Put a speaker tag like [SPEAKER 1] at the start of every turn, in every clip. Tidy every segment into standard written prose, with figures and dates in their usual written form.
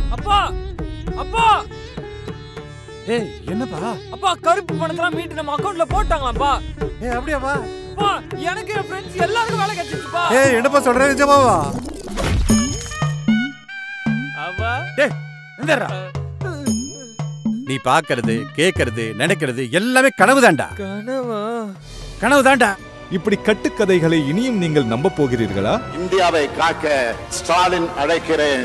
[SPEAKER 1] அப்பா அப்பா
[SPEAKER 2] ஏய் என்னப்பா?
[SPEAKER 1] அப்பா கருப்பு பணத்தெல்லாம் மீட்டு நம்ம அக்கவுண்ட்ல போட்டாங்களாப்பா.
[SPEAKER 2] ஏய் அப்படியாப்பா?
[SPEAKER 1] அப்பா எனக்கு என் ஃப்ரெண்ட்ஸ் எல்லாருக்கும் வேலை கிடைச்சிருச்சுப்பா.
[SPEAKER 2] ஏய் என்னப்பா சொல்ற நிஜமாவா?
[SPEAKER 1] அப்பா
[SPEAKER 2] டேய் எந்தடா? நீ பாக்குறது கேக்குறது நினைக்கிறது எல்லாமே கனவுதான்டா.
[SPEAKER 1] கனவா?
[SPEAKER 2] கனவுதான்டா.
[SPEAKER 3] இப்படி கட்டுக்கதைகளை இனியும் நீங்கள் நம்ப போகிறீர்களா?
[SPEAKER 4] இந்தியாவை காக்க ஸ்டாலின் அழைக்கிறேன்.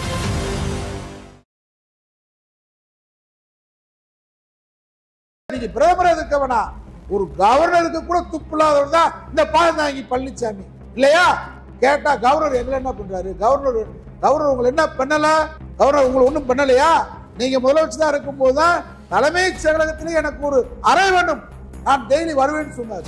[SPEAKER 5] பிரதமர் இருக்க வேணாம், ஒரு கவர்னருக்கு கூட துப்புலாதவர் தான் இந்த பாலந்தாங்கி பழனிசாமி இல்லையா? கேட்டா கவர்னர் எங்களை என்ன பண்றாரு? கவர்னர் உங்களை என்ன பண்ணல? கவர்னர் உங்களை ஒன்றும் பண்ணலையா? நீங்க முதலமைச்சர் தான் இருக்கும் போதுதான் தலைமைச் செயலகத்திலே எனக்கு ஒரு அறை வேண்டும், நான் டெய்லி வருவேன்னு சொன்னார்.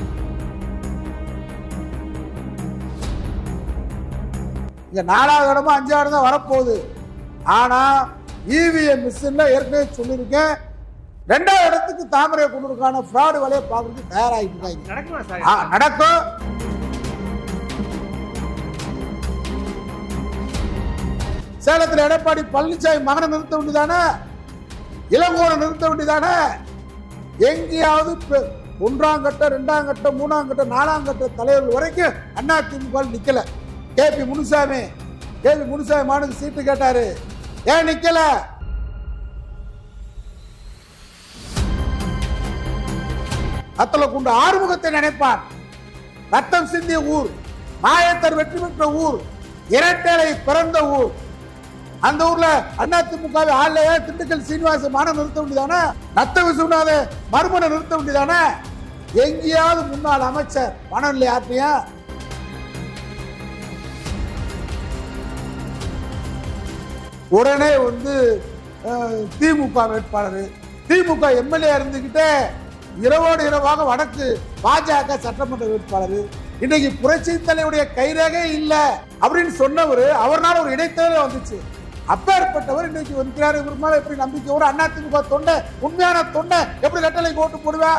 [SPEAKER 5] இங்க 4வது இடமா 5வது தான் வரப்போகுது. ஆனா இவிஎம் மிஷின்ல ஏற்கனவே சொல்லியிருக்கேன், 2வது இடத்துக்கு தாமரை குழுக்கான ஃப்ராடு வேலையை பார்க்கறதுக்கு தயாராகிட்டு இருக்காங்க. நடக்கும். சேலத்தில் எடப்பாடி பழனிசாமி மகனை நிறுத்த வேண்டியதானே? இளங்கோனை நிறுத்த வேண்டியதானே? எங்கேயாவது 1ஆம் கட்ட 2ஆம் கட்ட 3ஆம் கட்ட 4ஆம் கட்ட தலைவர்கள் வரைக்கும் அதிமுக நிக்கல. கேபி முனுசாமி மானுக்கு சீட்டு கேட்டாரு, ஏன் நிக்கல? அத்தலக்குண்டு ஆறுமுகத்தை நினைப்பார். ரத்தம் சிந்திய ஊர், மாயத்தர் வெற்றி பெற்ற ஊர், இரட்டேலை பிறந்த ஊர். அந்த ஊர்ல அதிமுக ஆள்லையா திண்டுக்கல் சீனிவாச மானம் நிறுத்த வேண்டியதானே? நத்த விசுவநாத மறுமனை நிறுத்த வேண்டியதானே? எங்கேயாவது முன்னாள் அமைச்சர் பணம் இல்லை யார்ட்டையா? உடனே திமுக வேட்பாளர், திமுக எம்எல்ஏ இருந்துகிட்டே இரவோடு இரவாக வடக்கு பாஜக சட்டமன்ற வேட்பாளர், இன்னைக்கு புரட்சி தலைவருடைய கைரேகை இல்ல அப்படின்னு சொன்னவர், அவர்னால ஒரு இடைத்தேர்தல் வந்துச்சு. அப்பேற்பட்டவர் இன்னைக்கு வந்துக்கிறாரு. இவர் மேல எப்படி நம்பிக்கை ஒரு அதிமுக தொண்டை, உண்மையான தொண்டை எப்படி ரெட்டலைக்கு ஓட்டு போடுவா?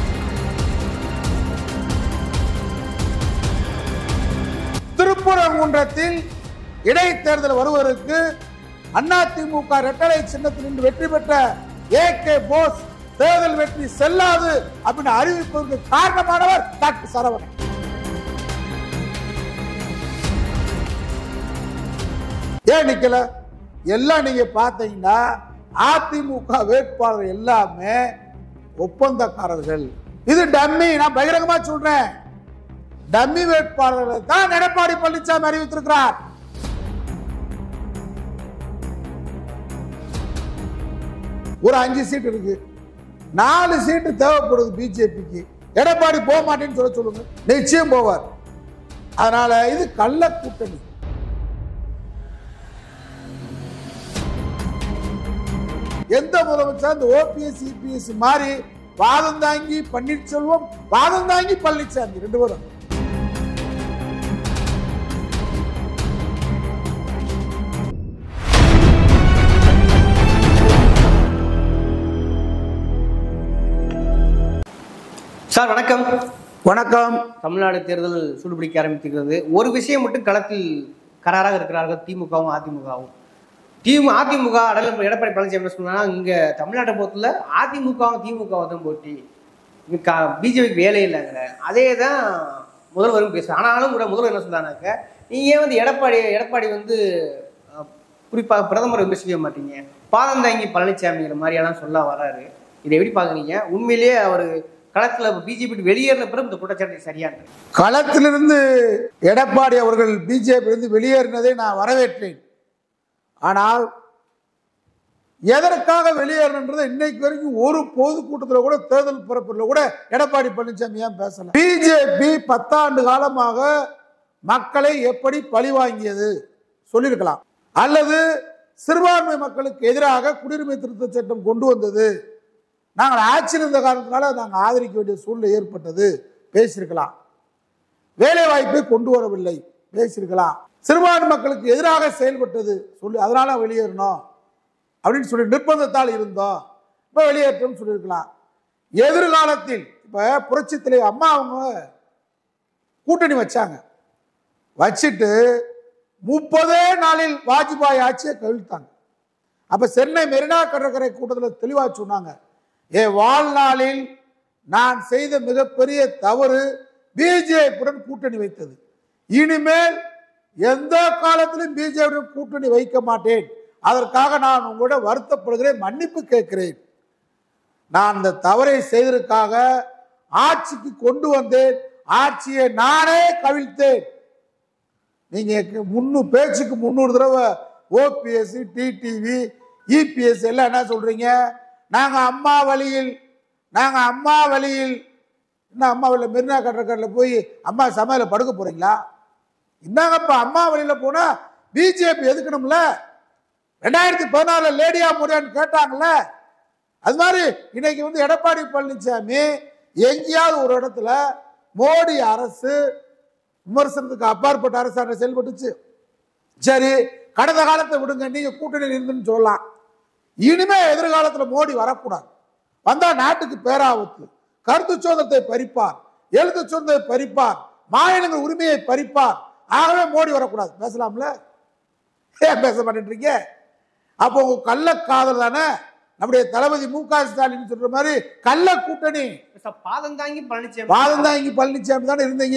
[SPEAKER 5] திருப்பரங்குன்றத்தில் இடைத்தேர்தல் வருவதற்கு அதிமுக ரெட்டலை சின்னத்தில் நின்று வெற்றி பெற்ற ஏகே போஸ் தேர்தல் வெற்றி செல்லாது அப்படின்னு அறிவிப்பதற்கு காரணமானவர் டாக்டர் சரவணன். ஏன் நிக்கல? எல்லாம் நீங்க பாத்தீங்கன்னா அதிமுக வேட்பாளர் எல்லாமே ஒப்பந்தக்காரர்கள். இது டம்மி. நான் பகிரங்கமா சொல்றேன், டம்மி வேட்பாளர்களை தான் எடப்பாடி பழனிசாமி அறிவித்திருக்கிறார். ஒரு 5 சீட் இருக்கு, 4 சீட்டு தேவைப்படுது பிஜேபிக்கு. எடப்பாடி போக மாட்டேன்னு சொல்லுங்க, நிச்சயம் போவார். அதனால இது கள்ள கூட்டணி. எந்த முதலமைச்சர் இந்த ஓபிஎஸ் இபிஎஸ் மாறி வாதம் தாங்கி பன்னீர்செல்வம், வாதம் தாங்கி பழனிசாமி 2 பேரும்.
[SPEAKER 6] சார் வணக்கம்.
[SPEAKER 5] வணக்கம்.
[SPEAKER 6] தமிழ்நாடு தேர்தல் சூடுபிடிக்க ஆரம்பித்திருக்கிறது. ஒரு விஷயம் மட்டும் களத்தில் கராராக இருக்கிறார்கள் திமுகவும் அதிமுகவும். அதிமுக எடப்பாடி பழனிசாமி சொன்னா, இங்க தமிழ்நாட்டை பொறுத்தல அதிமுகவும் திமுகவும் தான் போட்டி, பிஜேபிக்கு வேலை இல்லைங்கிற அதே தான் முதல்வரும் பேசுறேன். ஆனாலும் கூட முதல்வர் என்ன சொல்றாங்க, நீங்க ஏன் எடப்பாடி குறிப்பாக பிரதமர் விமர்சிக்க மாட்டீங்க, பாதம் தாங்கி பழனிசாமிங்கிற மாதிரியெல்லாம் சொல்ல வராரு. இதை எப்படி பாக்குறீங்க? உண்மையிலேயே அவர் களத்துல பிஜேபி வெளியேறின பிறகு இந்த குற்றச்சாட்டு சரியான?
[SPEAKER 5] களத்திலிருந்து எடப்பாடி அவர்கள் பிஜேபி இருந்து வெளியேறினதை நான் வரவேற்றேன். ஆனால் எதற்காக வெளியேறணுன்றதை இன்னைக்கு வரைக்கும் ஒரு பொதுக்கூட்டத்தில் கூட, தேர்தல் பரப்புல கூட எடப்பாடி பழனிசாமி ஏன் பேசல? பிஜேபி 10 ஆண்டு காலமாக மக்களை எப்படி பழி வாங்கியது சொல்லியிருக்கலாம், அல்லது சிறுபான்மை மக்களுக்கு எதிராக குடியுரிமை திருத்த சட்டம் கொண்டு வந்தது, நாங்கள் ஆட்சியில் இருந்த காரணத்தினால நாங்கள் ஆதரிக்க வேண்டிய சூழ்நிலை ஏற்பட்டது பேசியிருக்கலாம். வேலை வாய்ப்பை கொண்டு வரவில்லை பேசியிருக்கலாம். சிறுபான்மை மக்களுக்கு எதிராக செயல்பட்டது சொல்லி அதனால வெளியேறணும் அப்படின்னு சொல்லி நிர்பந்தத்தால் இருந்தோம், இப்போ வெளியேற்றம் சொல்லியிருக்கலாம். எதிர்காலத்தில் இப்போ புரட்சி தலைவர் அம்மா அவங்க கூட்டணி வச்சுட்டு 30 நாளில் வாஜ்பாய் ஆட்சியை கவிழ்த்தாங்க. அப்ப சென்னை மெரினா கடற்கரை கூட்டத்தில் தெளிவா சொன்னாங்க, வாழ்நாளில் நான் செய்த மிகப்பெரிய தவறு பிஜேபியுடன் கூட்டணி வைத்தது. இனிமேல் எந்த காலத்திலும் பிஜேபியுடன் கூட்டணி வைக்க மாட்டேன். அதற்காக நான் உங்களோட வருத்தப்படுகிறேன், மன்னிப்பு கேட்கிறேன். நான் இந்த தவறை செய்ததற்காக ஆட்சிக்கு கொண்டு வந்தேன், ஆட்சியை நானே கவிழ்த்தேன். நீங்க பேச்சுக்கு 300 தடவை ஓபிஎஸ், டிடிவி, இபிஎஸ் எல்லாம் என்ன சொல்றீங்க? நாங்க அம்மா வழியில் என்ன அம்மா வழியில் மெரினா கடற்கரையில் போய் அம்மா சமையல படுக்க போறீங்களா? என்னங்கப்பா அம்மா வழியில போனா பிஜேபி எதுக்கணும்ல? 2014 லேடியா முடியான்னு கேட்டாங்கல்ல. அது மாதிரி இன்னைக்கு எடப்பாடி பழனிசாமி எங்கேயாவது ஒரு இடத்துல மோடி அரசு விமர்சனத்துக்கு அப்பாற்பட்ட அரசாங்கம் செயல்பட்டுச்சு. சரி, கடந்த காலத்தை விடுங்க, நீங்க கூட்டணியில் இருந்துன்னு சொல்லலாம். இனிமே எதிர்காலத்தில் மோடி வரக்கூடாது. வந்தா நாட்டுக்கு பேராபத்து. கருத்து சுதந்திரத்தை பறிப்பார், எழுத்து சுதந்திரத்தை பறிப்பார், மாநிலங்கள் உரிமையை பறிப்பார். ஆகவே மோடி வரக்கூடாது. பேசலாம்ல? ஏன் பேச மாட்டேன்றீங்க? அப்போ உங்க கள்ள காதல் தானே நம்முடைய தளபதி மு.க. ஸ்டாலின் சொல்ற மாதிரி கள்ள கூட்டணி.
[SPEAKER 6] பாதம் தாங்கி
[SPEAKER 5] பழனிசாமி தானே இருந்தீங்க.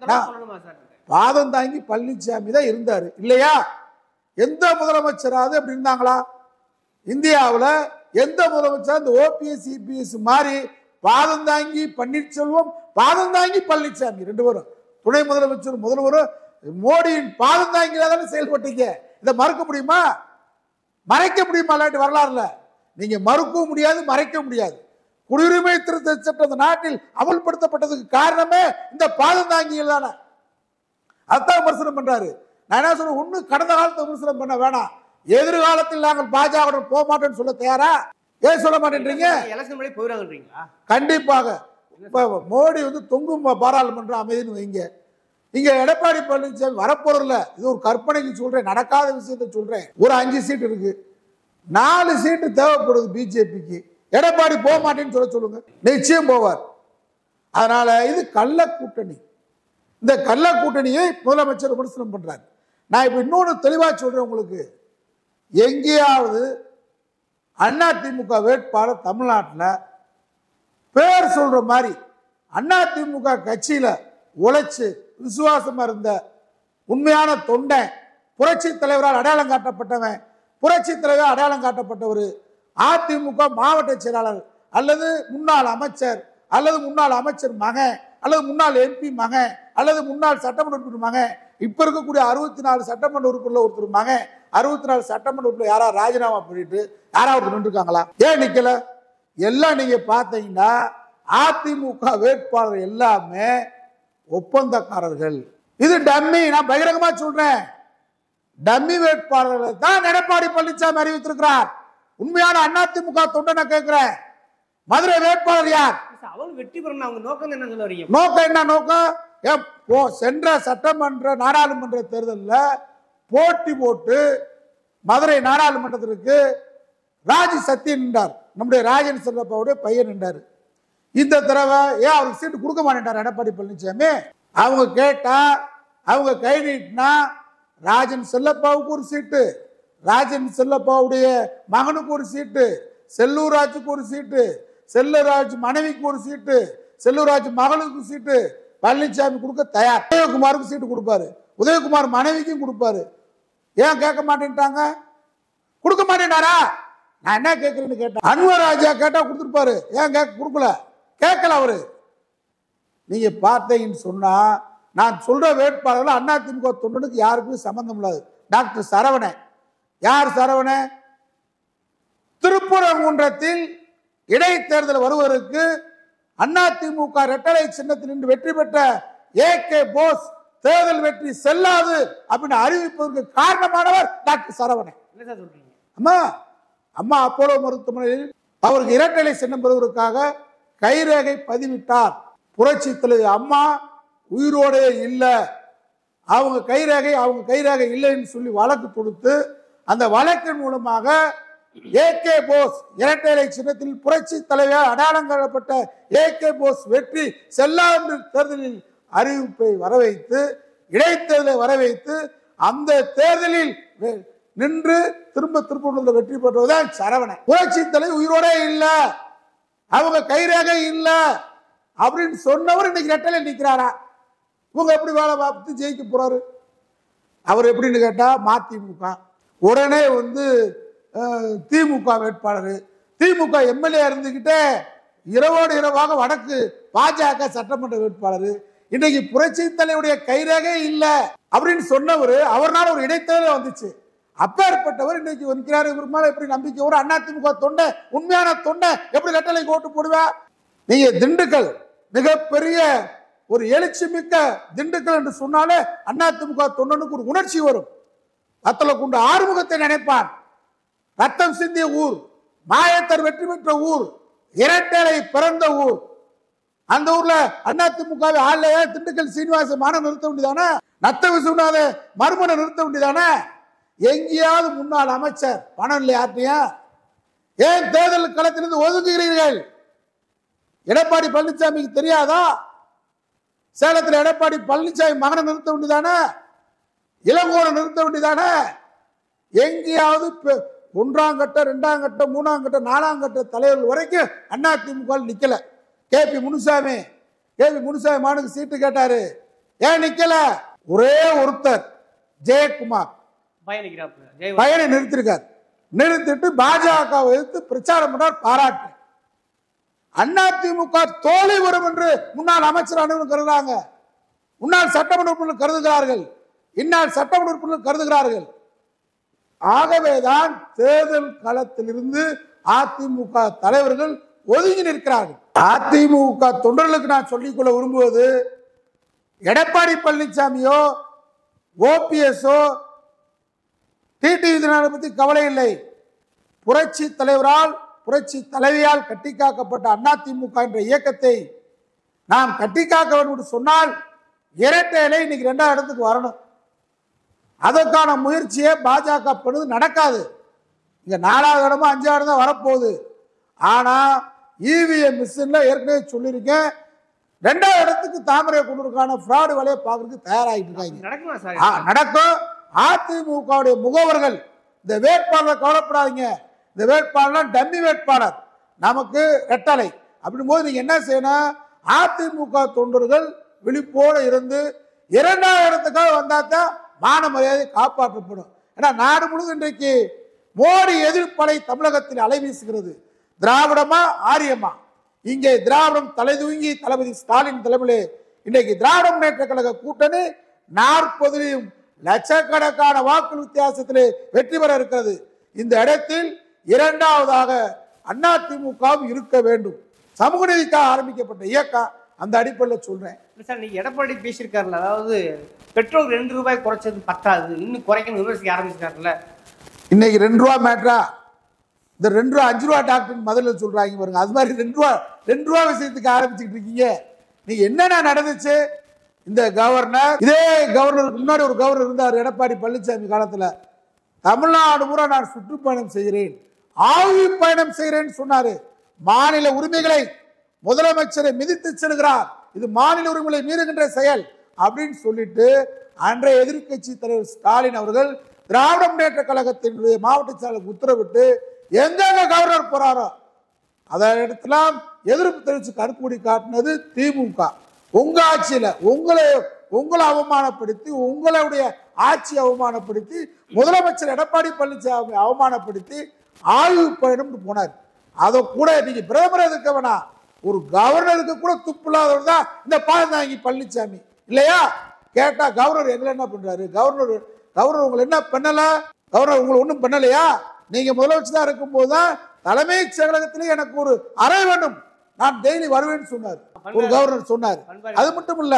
[SPEAKER 5] பாதம் தாங்கி பழனிசாமி தான் இருந்தாரு இல்லையா? எந்த முதலமைச்சராவது அப்படி இருந்தாங்களா? இந்தியாவில் எந்த முதலமைச்சர் இந்த ஓபிஎஸ் இபிஎஸ் மாதிரி பாதம் தாங்கி பன்னீர்செல்வம், பாதம் தாங்கி பழனிசாமி 2 பேரும் துணை முதலமைச்சர் முதல்வரும் மோடியின் பாதம் தாங்கிதான் செயல்பட்டீங்க. இதை மறுக்க முடியுமா? மறைக்க முடியுமா? இல்லாட்டி வரலாறுல நீங்க மறுக்கவும் முடியாது, மறைக்க முடியாது. குடியுரிமை திருத்த சட்டம் இந்த நாட்டில் அமல்படுத்தப்பட்டதுக்கு காரணமே இந்த பாதம் தாங்கிகள் தானே. அதான் விமர்சனம் பண்றாரு. நான் என்ன சொல்றேன், ஒண்ணு கடந்த காலத்தை விமர்சனம் பண்ண வேணாம், எதிர்காலத்தில் நாங்கள் பாஜக போக மாட்டோம்னு சொல்ல தயாரா? ஏன் சொல்ல மாட்டேன்றீங்க? கண்டிப்பாக மோடி தொங்கும் பாராளுமன்றம் அமைதின்னு வைங்க. இங்க எடப்பாடி பழனிசாமி வரப்போறதில்ல. இது ஒரு கற்பனைக்கு சொல்றேன், நடக்காத விஷயத்தை சொல்றேன். ஒரு 5 சீட் இருக்கு, 4 சீட்டு தேவைப்படுது பிஜேபிக்கு. எடப்பாடி போக மாட்டேன்னு சொல்லுங்க, நிச்சயம் போவார். அதனால இது கள்ள கூட்டணி. இந்த கள்ள கூட்டணியை முதலமைச்சர் விமர்சனம் பண்றாரு. நான் இப்ப இன்னொன்னு தெளிவா சொல்றேன் உங்களுக்கு. எங்கேயாவது அதிமுக வேட்பாளர் தமிழ்நாட்டில் பேர் சொல்ற மாதிரி அதிமுக கட்சியில உழைச்சு விசுவாசமா இருந்த உண்மையான தொண்டை, புரட்சி தலைவரால் அடையாளம் காட்டப்பட்டவன், புரட்சி தலைவர் அடையாளம் காட்டப்பட்டவர், அதிமுக மாவட்ட செயலாளர் அல்லது முன்னாள் அமைச்சர் அல்லது முன்னாள் அமைச்சர் மகன் அல்லது முன்னாள் எம்பி மகன் அல்லது முன்னாள் சட்டமன்ற உறுப்பினர் மகன், இப்ப இருக்கக்கூடிய 64 சட்டமன்ற உறுப்பினர் ஒருத்தர் மகன், 64 சட்டமன்ற உறுப்பினர் யாராவது ராஜினாமா பண்ணிட்டு யாராவது நின்றுருக்காங்களா? ஏன் நிக்கல? எல்லாம் நீங்க பாத்தீங்கன்னா அதிமுக வேட்பாளர் எல்லாமே ஒப்பந்தக்காரர்கள். இது டம்மி. நான் பகிரங்கமா சொல்றேன், டம்மி வேட்பாளர்களை தான் எடப்பாடி பழனிசாமி அறிவித்திருக்கிறார். உண்மையான அதிமுக தொண்டனை கேட்கிறேன், மதுரை வேட்பாளர் யார்?
[SPEAKER 6] வெற்றி பெறணும். அவங்க நோக்கம் என்ன சொல்ல வரீங்க?
[SPEAKER 5] நோக்கம் என்ன? நோக்கம் சென்ற சட்டமன்ற நாடாளுமன்ற தேர்தலில் போட்டி போட்டு மதுரை நாடாளுமன்றத்திற்கு ராஜி சத்தியன் நின்றார், நம்முடைய ராஜன் செல்லப்பாவுடைய பையன் நின்றார். இந்த தடவை ஏன் அவருக்கு சீட்டு கொடுக்க மாட்டேன்டார் எடப்பாடி பழனிசாமி? அவங்க கேட்டா, அவங்க கை நீட்டினா ராஜன் செல்லப்பாவுக்கு ஒரு சீட்டு, ராஜன் செல்லப்பாவுடைய மகனுக்கு ஒரு சீட்டு, செல்லூராஜுக்கு ஒரு சீட்டு, செல்லூராஜ் மனைவிக்கு ஒரு சீட்டு, செல்லூராஜ் மகளுக்கு சீட்டு பழனிசாமி கொடுக்க தயார். உதயகுமாருக்கு சீட்டு கொடுப்பாரு, உதயகுமார் மனைவிக்கும் கொடுப்பாரு. ஏன் கேட்க மாட்டேன்ட்டாங்க? கொடுக்க மாட்டேன்டாரா? நான் என்ன கேட்கிறேன்னு கேட்டேன். அன்வர் ராஜா கேட்டா கொடுத்துருப்பாரு, ஏன் கொடுக்கல? கேட்கல அவரு. நீங்க பார்த்தீங்கன்னு சொன்னா நான் சொல்ற வேட்பாளர்கள் அதிமுக தொண்டனுக்கு யாருக்குமே சம்பந்தம் இல்லாது. டாக்டர் சரவணன். யார் சரவணன்? திருப்பரங்குன்றத்தில் இடைத்தேர்தல் வருவதற்கு அதிமுக இரட்டலை சின்னத்தில் நின்று வெற்றி பெற்ற ஏ.கே. போஸ் தேர்தல் வெற்றி செல்லாது அப்படின்னு அறிவிப்பதற்கு காரணமானவர் டாக்டர் சரவணன். அம்மா அம்மா அப்போலோ மருத்துவமனையில் அவருக்கு இரட்டலை சின்னம் பெறுவதற்காக கைரேகை பதிவிட்டார். புரட்சி தலைவர் அம்மா உயிரோடே இல்லை, அவங்க கைரேகை இல்லைன்னு சொல்லி வழக்கு கொடுத்து அந்த வழக்கின் மூலமாக ஏ.கே. போஸ் இரட்டை சின்னத்தில் புரட்சி தலைவர் அடையாளம் காணப்பட்ட ஏ.கே. போஸ் வெற்றி செல்லாது தேர்தலில் அறிவிப்பை வரவைத்து, இடைத்தேர்தலை வரவைத்து, அந்த தேர்தலில் நின்று திரும்ப திருப்பூர்ல வெற்றி பெற்றதுதான் சரவணன். புரட்சி தலைவர் உயிரோடே இல்ல, அவங்க கைரேகை இல்ல அப்படின்னு சொன்னவர் இன்னைக்கு ரெட்டலை நிக்கிறாரா? இவங்க எப்படி வேலை பார்த்து ஜெயிக்க போறாரு? அவர் எப்படின்னு கேட்டா மதிமுக உடனே திமுக வேட்பாளர், திமுக எம்எல்ஏ இருந்துகிட்டே இரவோடு இரவாக வடக்கு பாஜக சட்டமன்ற வேட்பாளர். இன்னைக்கு புரட்சி தலைவருடைய கைரேகை இல்ல அப்படின்னு சொன்னவர், அவர்னால ஒரு இடைத்தேர்தல் வந்துச்சு. அப்பேற்பட்டவர் இன்னைக்கு நிற்கிறாரு. இவர் மேல எப்படி நம்பிக்கை ஒரு அதிமுக தொண்டை, உண்மையான தொண்டை எப்படி ரெட்டலைக்கு ஓட்டு போடுவா? நீங்க திண்டுக்கல் மிகப்பெரிய ஒரு எழுச்சி மிக்க திண்டுக்கல் என்று சொன்னாலே அதிமுக தொண்டனுக்கு ஒரு உணர்ச்சி வரும். ரத்தல கொண்டு ஆறுமுகத்தை நினைப்பான். ரத்தம் சிந்திய ஊர், மாயத்தர் வெற்றி பெற்ற ஊர், இரட்டலை பிறந்த ஊர். அந்த ஊர்ல அதிமுக ஆள்லையா திண்டுக்கல் சீனிவாச மான நிறுத்த வேண்டியதானே? நத்த விசுவநாத மறுமணம் நிறுத்த வேண்டியதானே? எங்கேயாவது முன்னாள் அமைச்சர் பணம் இல்லை யார்ட்டையா? ஏன் தேர்தல் களத்திலிருந்து ஒதுங்குகிறீர்கள்? எடப்பாடி பழனிசாமிக்கு தெரியாதா? சேலத்தில் எடப்பாடி பழனிசாமி மகனை நிறுத்த வேண்டியதானே? இளங்கோரை நிறுத்த வேண்டியதானே? எங்கேயாவது ஒன்றாம் கட்ட, இரண்டாம் கட்ட, மூணாம் கட்ட, நாலாம் கட்ட தலைவர்கள் வரைக்கும் அதிமுக நிக்கல. கேபி முனுசாமி மானுக்கு சீட்டு கேட்டாரு, ஏன் நிக்கல? ஒரே ஒருத்தர் ஜெயக்குமார் பயனை நிறுத்திருக்கார். நிறுத்திட்டு பாஜக எதிர்த்து பிரச்சாரம் பண்ணார், பாராட்டு. அதிமுக தோல்வி வரும் என்று முன்னாள் அமைச்சர் அனைவரும் கருதுகிறாங்க, முன்னாள் சட்டமன்ற உறுப்பினர்கள் கருதுகிறார்கள், இந்நாள் சட்டமன்ற உறுப்பினர்கள் கருதுகிறார்கள். ஆகவேதான் தேர்தல் களத்திலிருந்து அதிமுக தலைவர்கள் ஒதுங்கி நிற்கிறார்கள். அதிமுக தொண்டர்களுக்கு நான் சொல்லிக்கொள்ள விரும்புவது, எடப்பாடி பழனிசாமியோ ஓபிஎஸ்ஓ டிடிவி தினகரனை பற்றி கவலை இல்லை. புரட்சி தலைவரால், புரட்சி தலைவியால் கட்டி காக்கப்பட்ட அதிமுக என்ற இயக்கத்தை நாம் கட்டி காக்க வேண்டும் என்று சொன்னால் இரட்டை இலை இன்னைக்கு 2ஆம் இடத்துக்கு வரணும். அதற்கான முயற்சியை பாஜக பண்ணுது, நடக்காது. இங்க 4வது இடமோ 5வது இடம் தான் வரப்போகுது. ஆனா இவிஎம் மிஷின்ல ஏற்கனவே சொல்லியிருக்கேன், 2ஆவது இடத்துக்கு தாமரை கொண்டதற்கான ஃப்ராடு வேலையை பார்க்கறதுக்கு தயாராகிட்டு இருக்காங்க. நடக்கும். அதிமுகவுடைய முகவர்கள் இந்த வேட்பாளர் கவலைப்படாதீங்க, இந்த வேட்பாளர் டம்மி வேட்பாளர், நமக்கு ரெட்டலை அப்படின் போது நீங்க என்ன செய்யணும்? அதிமுக தொண்டர்கள் விழிப்போடு இருந்து 2ஆவது இடத்துக்காக வந்தாதான் மான மரியாதை காப்பாற்றப்படும். ஏன்னா நாடு முழுவதும் இன்றைக்கு மோடி எதிர்ப்பலை தமிழகத்தில் அலை வீசுகிறது. திராவிடமா ஆரியமா? இங்கே திராவிடம் தலை தூங்கி தளபதி ஸ்டாலின் தலைமையிலே இன்றைக்கு திராவிட முன்னேற்ற கழக கூட்டணி 40 லட்சக்கணக்கான வாக்கு வித்தியாசத்திலே வெற்றி பெற இருக்கிறது. இந்த இடத்தில் 2ஆவதாக அதிமுகவும் இருக்க வேண்டும். சமூக நீதிக்காக ஆரம்பிக்கப்பட்ட இயக்கம், அந்த அடிப்படையில் சொல்றேன்.
[SPEAKER 6] சார், நீங்க எடப்பாடி பேசியிருக்காருல்ல, அதாவது பெட்ரோல் 2 ரூபாய் குறைச்சது பத்தாது, இன்னும் குறைக்கணும் விமர்சிக்க ஆரம்பிச்சிருக்காருல்ல. இன்னைக்கு
[SPEAKER 5] 2 ரூபா மேட்ரா? இந்த 2 ரூபா 5 ரூபா டாக்டர் முதல்ல சொல்றாங்க பாருங்க. அது மாதிரி 2 ரூபா விஷயத்துக்கு ஆரம்பிச்சுட்டு இருக்கீங்க. நீங்க என்னென்ன நடந்துச்சு? இந்த கவர்னர், இதே கவர்னருக்கு முன்னாடி ஒரு கவர்னர் இருந்தார் எடப்பாடி பழனிசாமி காலத்துல. தமிழ்நாடு பூரா நான் சுற்றுப்பயணம் செய்கிறேன், ஆய்வு பயணம் செய்கிறேன் சொன்னாரு. மாநில உரிமைகளை முதலமைச்சரை மிதித்து செல்கிறார், இது மாநில உரிமைகளை மீறுகின்ற செயல் அப்படின்னு சொல்லிட்டு அன்றைய எதிர்கட்சி தலைவர் ஸ்டாலின் அவர்கள் திராவிட முன்னேற்ற கழகத்தினுடைய மாவட்ட செயலருக்கு உத்தரவிட்டு எங்கெங்க கவர்னர் போறாரோ அதை இடத்துல எதிர்ப்பு தெரிவித்து கருப்புடி காட்டினது திமுக. உங்க ஆட்சியில உங்களை அவமானப்படுத்தி, உங்களுடைய ஆட்சி அவமானப்படுத்தி, முதலமைச்சர் எடப்பாடி பழனிசாமி அவமானப்படுத்தி ஆய்வு பயணம் போனார். அதை கூட நீங்க பிரதமர் எதுக்க வேணாம், ஒரு கவர்னருக்கு கூட துப்பு இல்லாதவர் தான் இந்த பாலந்தாங்கி பழனிசாமி இல்லையா? கேட்டா கவர்னர் எங்களை என்ன பண்றாரு? கவர்னர் உங்களை என்ன பண்ணல? கவர்னர் உங்களை ஒன்றும் பண்ணலையா? நீங்க முதலமைச்சர் இருக்கும் போதுதான் தலைமைச் செயலகத்திலே எனக்கு ஒரு அறை வேண்டும், நான் டெய்லி வருவேன்னு சொன்னார் ஒரு கவர்னர் சொன்னார். அது மட்டும் இல்ல,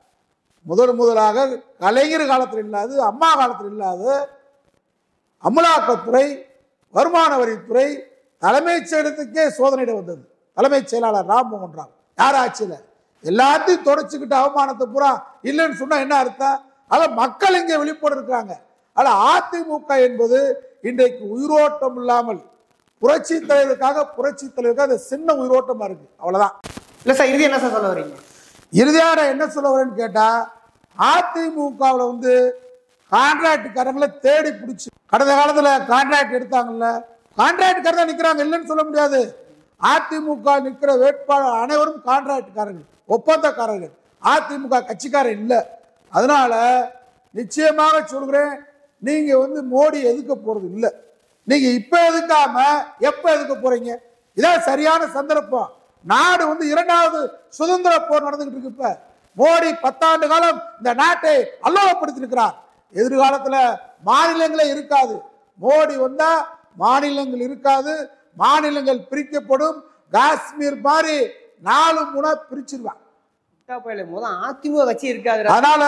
[SPEAKER 5] முதலாக கலைஞர் காலத்தில் இல்லாது, அம்மா காலத்தில் இல்லாத அமலாக்கத்துறை, வருமான வரித்துறை தலைமைச் செயலகத்துக்கே சோதனையிட வந்தது. தலைமைச் செயலாளர் ராம்மோகன் ராவ் யார் ஆட்சியில எல்லாத்தையும் தொடச்சுக்கிட்டு அவமானத்தை பூரா இல்லைன்னு சொன்னா என்ன அர்த்தம்? அத மக்கள் இங்கே விழிப்போடு இருக்கிறாங்க. ஆனா அதிமுக என்பது இன்றைக்கு உயிரோட்டம் இல்லாமல் புரட்சி தலைவருக்காக அந்த சின்ன உயிரோட்டமா இருக்கு, அவ்வளவுதான்.
[SPEAKER 6] இல்ல சார், இறுதி என்ன சார் சொல்ல வரீங்க?
[SPEAKER 5] இறுதியான என்ன சொல்ல வரேன்னு கேட்டா, அதிமுகவில் கான்ட்ராக்டுக்காரங்களை தேடி பிடிச்சி கடந்த காலத்துல கான்ட்ராக்ட் எடுத்தாங்கல்ல, கான்ட்ராக்டுக்காரர் நிக்கிறாங்க, இல்லைன்னு சொல்ல முடியாது. அதிமுக நிற்கிற வேட்பாளர் அனைவரும் கான்ட்ராக்டுக்காரர்கள், ஒப்பந்தக்காரர்கள். அதிமுக கட்சிக்காரர் இல்லை. அதனால நிச்சயமாக சொல்கிறேன், நீங்க மோடி எதுக்க போறது இல்லை. நீங்க இப்ப எதுக்காம எப்ப எதுக்க போறீங்க? இதான் சரியான சந்தர்ப்பம். நாடு இரண்டாவது சுதந்திர போர் நடந்துகிட்டு இருக்கு. இப்ப மோடி 10 ஆண்டு காலம் இந்த நாட்டை அல்லோலப்படுத்திருக்கிறார். எதிர்காலத்துல மாநிலங்களே இருக்காது. மோடி வந்தா மாநிலங்கள் இருக்காது, மாநிலங்கள் பிரிக்கப்படும். காஷ்மீர் மாதிரி 4 முனை பிரிச்சிருவான்.
[SPEAKER 6] அதிமுக கட்சி இருக்காது.
[SPEAKER 5] அதனால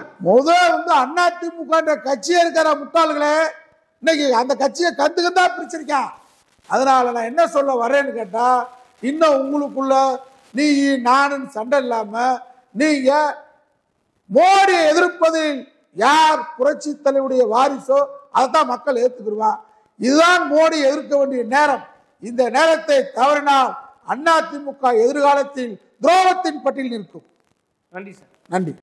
[SPEAKER 5] அதிமுக கட்சியே இருக்கிற முட்டாள்களே இன்னைக்கு அந்த கட்சியை கந்துக்கந்தா பிரிச்சிருக்கான். அதனால நான் என்ன சொல்ல வரேன்னு கேட்டா, இன்னும் உங்களுக்குள்ள நீ நானும் சண்டை இல்லாம நீங்க மோடி எதிர்ப்பதில் யார் புரட்சி தலைவருடைய வாரிசோ அதைத்தான் மக்கள் ஏத்துக்கிடுவான். இதுதான் மோடி எதிர்க்க வேண்டிய நேரம். இந்த நேரத்தை தவறினால் அதிமுக எதிர்காலத்தில் துரோகத்தின் பட்டியலில் நிற்கும்.
[SPEAKER 6] நன்றி சார்.
[SPEAKER 5] நன்றி.